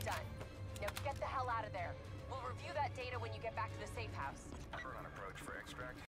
Done. Now get the hell out of there. We'll review that data when you get back to the safe house. Burn on approach for extract.